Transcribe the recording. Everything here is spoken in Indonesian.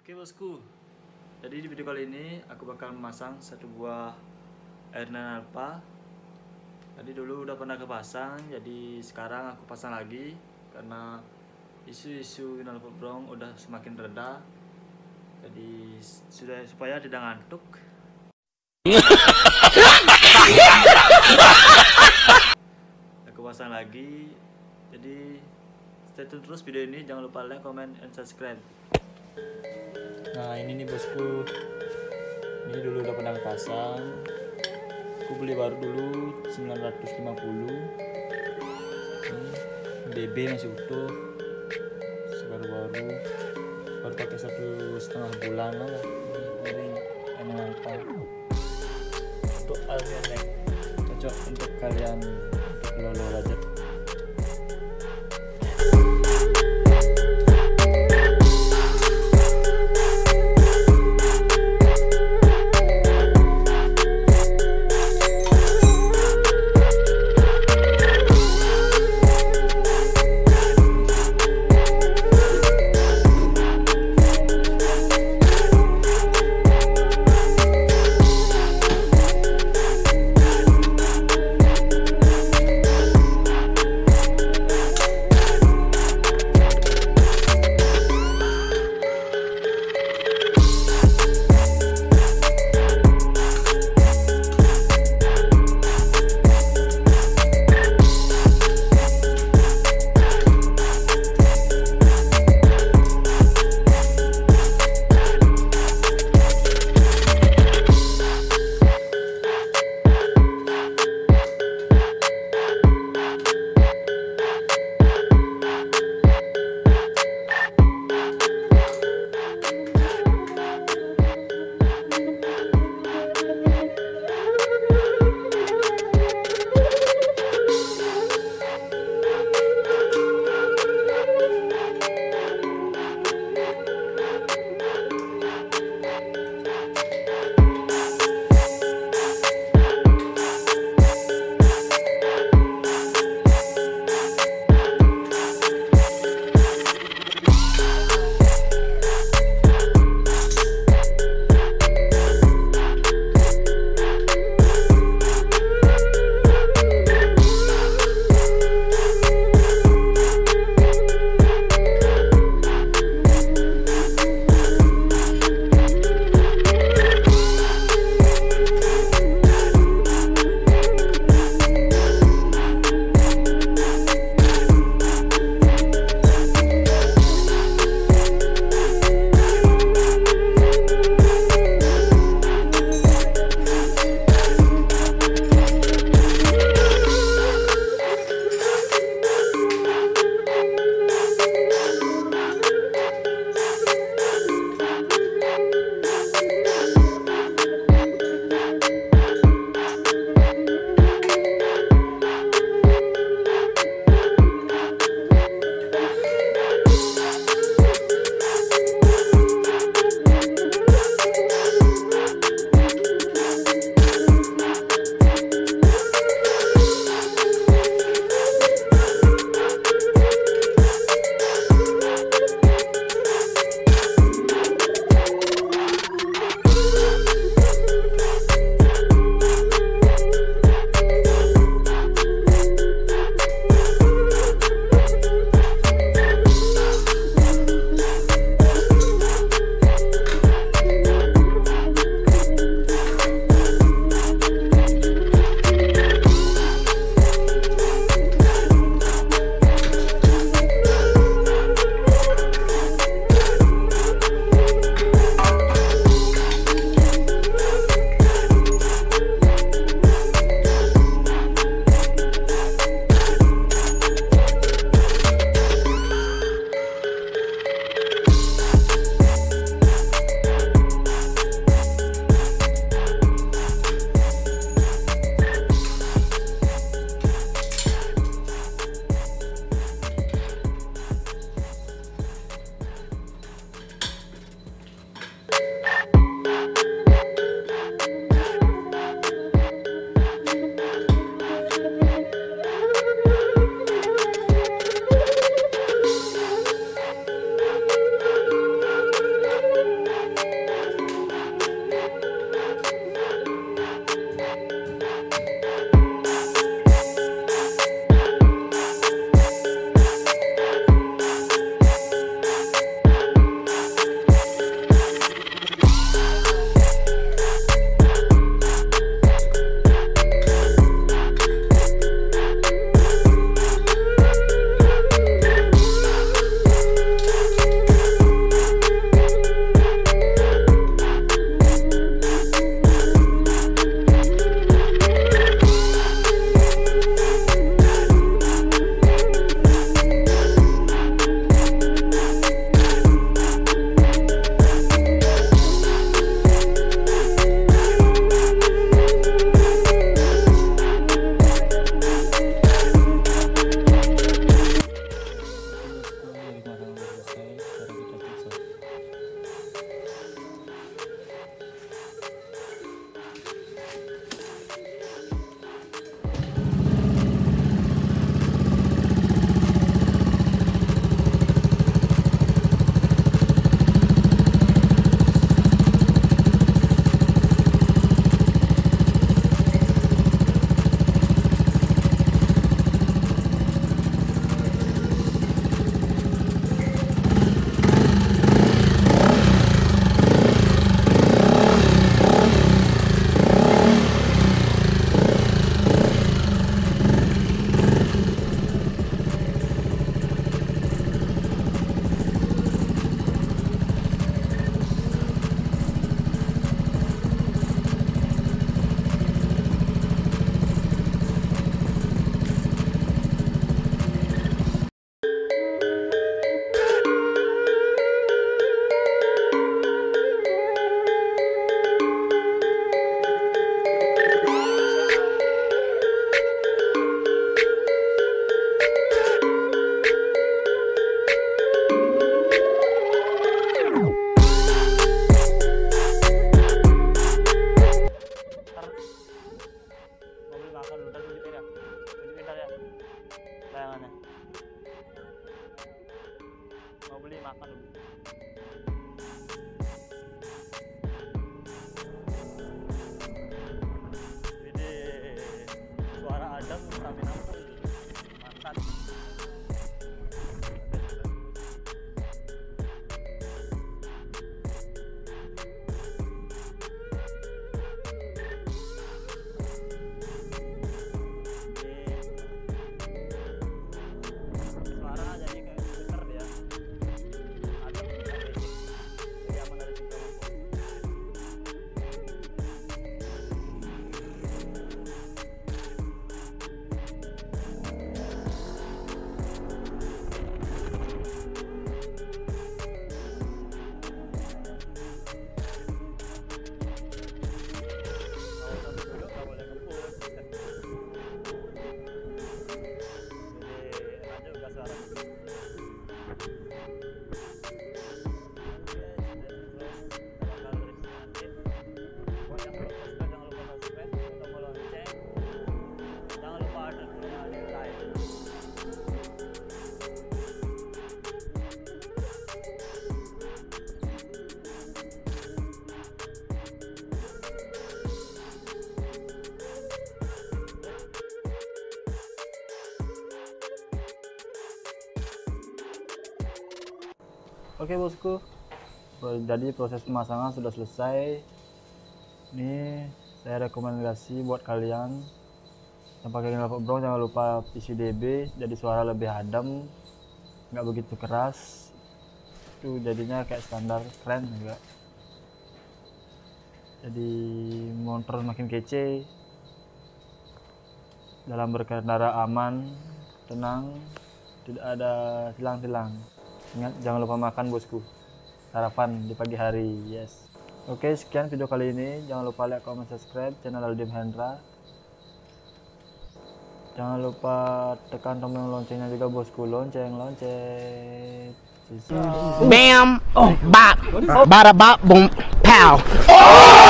Oke bosku, jadi di video kali ini aku bakal memasang satu buah Air9 Alpha. Tadi dulu udah pernah kepasang, jadi sekarang aku pasang lagi karena isu-isu knalpot brong udah semakin reda. Jadi sudah supaya tidak ngantuk. Aku pasang lagi. Jadi stay tune terus video ini, jangan lupa like, comment, and subscribe. Nah ini nih bosku, ini dulu udah pernah pasang. Aku beli baru dulu 950. Ini BB masih utuh, baru pakai 1,5 bulan lah. Dari Air9 Alpha untuk alien, cocok untuk kalian untuk lolo budget. Oke bosku, jadi proses pemasangan sudah selesai. Ini saya rekomendasi buat kalian yang pakai knalpot bronze, jangan lupa PCDB, jadi suara lebih adem, nggak begitu keras. Itu jadinya kayak standar, keren juga. Jadi motor makin kece, dalam berkendara aman, tenang, tidak ada tilang-tilang. Ingat, jangan lupa makan bosku, sarapan di pagi hari. Yes. Oke, sekian video kali ini. Jangan lupa like, comment, subscribe channel Aldim Hendra. Jangan lupa tekan tombol loncengnya juga bosku, lonceng. Bam, bop, bada bop, boom, pow.